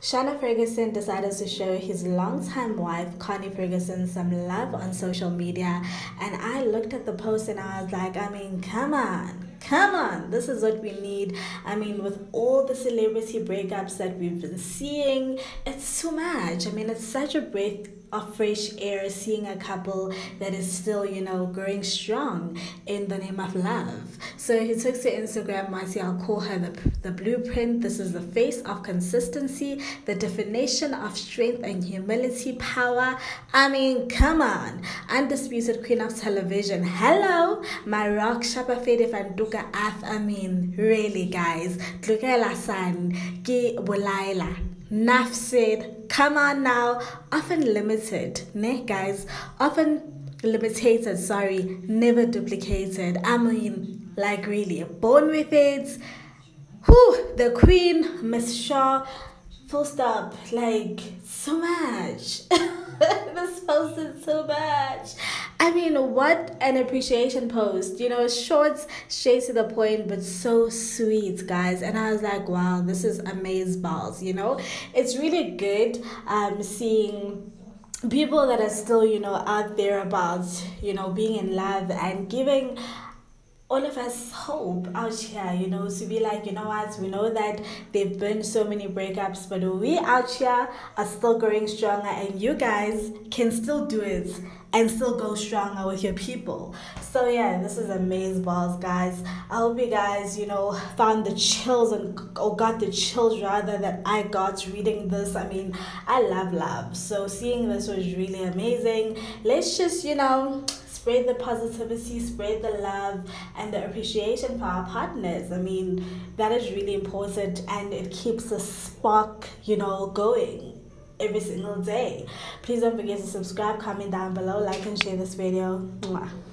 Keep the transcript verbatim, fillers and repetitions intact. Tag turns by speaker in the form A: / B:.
A: Shana Ferguson decided to show his longtime wife, Connie Ferguson, some love on social media. And I looked at the post and I was like, I mean, come on. Come on, this is what we need. I mean, with all the celebrity breakups that we've been seeing, it's too much. I mean, it's such a breath of fresh air seeing a couple that is still, you know, growing strong in the name of love. So he took to Instagram, Marcy, I'll call her the, the blueprint. This is the face of consistency, the definition of strength and humility, power. I mean, come on. Undisputed queen of television. Hello, my rock Shapafede Fanduka Ath. I mean, really, guys. Tlukela san ki bulaila. Naf said, come on now. Often limited, ne guys? Often limited, sorry, never duplicated. I mean, like really, born with it. Whew, the queen, Miss Shaw, full stop. Like, so much. This post is so much. I mean, what an appreciation post, you know, short, straight to the point, but so sweet, guys. And I was like, wow, this is amazeballs, you know. It's really good um, seeing people that are still, you know, out there about, you know, being in love and giving all of us hope out here, you know, to be like, you know what, we know that there've been so many breakups, but we out here are still growing stronger, and you guys can still do it and still go stronger with your people. So yeah, this is amazeballs, guys. I hope you guys, you know, found the chills and or got the chills rather that I got reading this. I mean, I love love, so seeing this was really amazing. Let's just, you know, spread the positivity, spread the love and the appreciation for our partners. I mean, that is really important, and it keeps the spark, you know, going every single day. Please don't forget to subscribe, comment down below, like and share this video. Mwah.